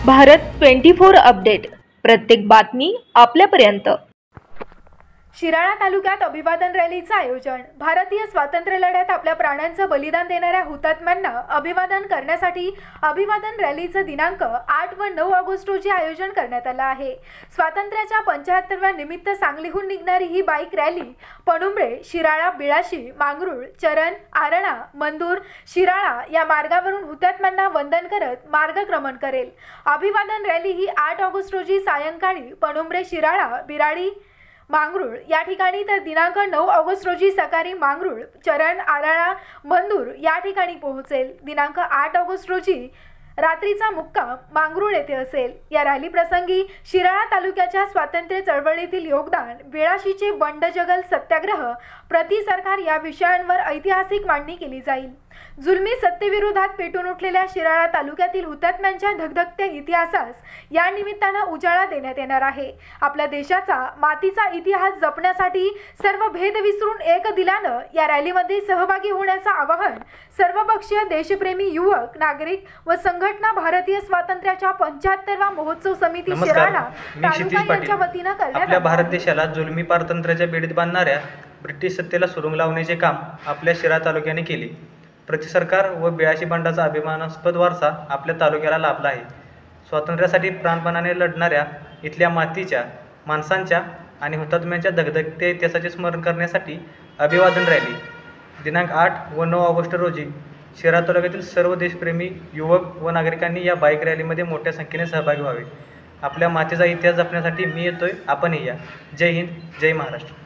Bharat 24 update, प्रत्येक बातमी आपल्यापर्यंत। शिराळा तालुक्यात अभिवादन रॅलीचं आयोजन। भारतीय स्वातंत्र्य लढ्यात आपल्या प्राणांचं बलिदान देणाऱ्या हुतात्म्यांना अभिवादन करण्यासाठी अभिवादन रॅलीचं दिनांक 8 व 9 ऑगस्ट रोजी आयोजन करण्यात आलं आहे। स्वातंत्र्याच्या 75व्या निमित्त सांगलीहून निघणारी ही बाईक रॅली पणुंबळे, शिराळा, बिळाशी, मांगरूळ, चरण, आरणा, मंदूर, शिराळा या मार्गावरून हुतात्म्यांना वंदन करत मार्गक्रमण करेल। अभिवादन रॅली ही 8 ऑगस्ट रोजी सायंकाळी पणुंबळे, शिराळा, बिराडी, मांगरूळ या ठिकाणी तर दिनांक 9 ऑगस्ट रोजी सकाळी मांगरूळ, चरण, आराळा, मंदूर या ठिकाणी पोहोचेल। दिनांक 8 ऑगस्ट रोजी रात्रीचा मुक्काम मांगरूळ येथे असेल। या रॅली प्रसंगी शिराळा तालुक्याच्या स्वातंत्र्य चळवळीतील योगदान, बिळाशीचे बंड जंगल सत्याग्रह, प्रति सरकार या विषयांवर ऐतिहासिक मांडणी केली जाईल। जुलमी सत्तेविरोधात पेटून उठलेल्या शिराळा तालुक्यातील हुतात्म्यांच्या धगधगत्या इतिहासास या निमित्तानं उजाळा देण्यात येणार आहे। आपल्या देशाचा मातीचा इतिहास जपण्यासाठी सर्व भेद विसरून एक दिलानं या रॅलीमध्ये सहभागी होण्याचं आवाहन सर्वपक्षीय देशप्रेमी युवक, नागरिक व संघटना भारतीय स्वातंत्र्याच्या 75व्या महोत्सव समिती शिराळा तालुका यांच्या वतीनं करण्यात आपल्या भारत देशाला जुलमी पारतंत्र्याच्या बेडीत बांधणाऱ्या ब्रिटिश सत्तेला सुरुंग लावण्याचे काम आपल्या शिराळा तालुक्याने केले। प्रतिसरकार व बिळाशी बंडाचा अभिमानास्पद वारसा आपल्या तालुक्याला लाभला आहे। स्वातंत्र्यासाठी प्राणपणाने लढणाऱ्या इथल्या मातीच्या, माणसांच्या आणि हुतात्म्यांच्या धगधगत्या इतिहासाचे स्मरण करण्यासाठी अभिवादन रॅली दिनांक 8 व 9 ऑगस्ट रोजी शिराळा तालुक्यातील सर्व देशप्रेमी युवक व नागरिकांनी या बाईक रॅलीमध्ये मोठ्या संख्येने सहभागी व्हावे। आपल्या मातीचा इतिहास जपण्यासाठी मी येतोय, आपणही या। जय हिंद, जय महाराष्ट्र।